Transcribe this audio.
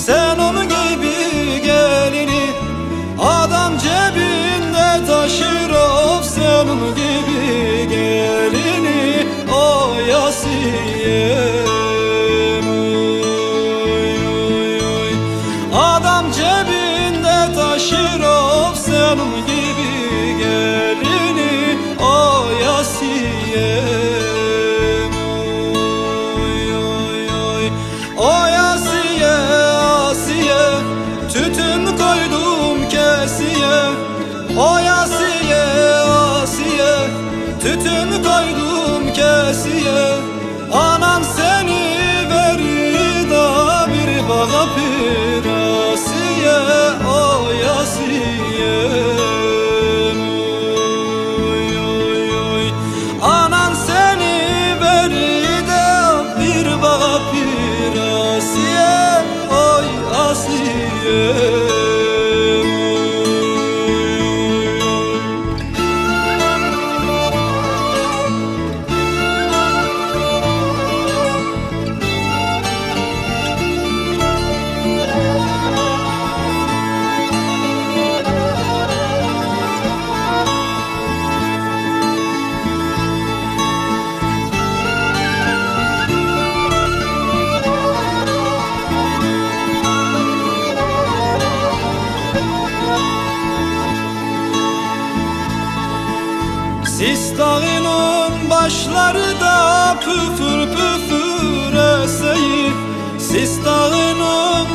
sen onun gibi gelini. Adam cebinde taşır of sen onun gibi gelini. O Yasiyem, adam cebinde taşır of sen onun gibi gelini. O Yasiyem, o Asiye, Asiye, tütün koydum kesiye. O Asiye, Asiye, tütün koydum kesiye. Anan seni verir da bir bağa pirasiye. O Asiye, anan seni verir da bir bağa pirasiye. Oy Asiye. Sistanın başları da püfür püfür eseyir. Sistanın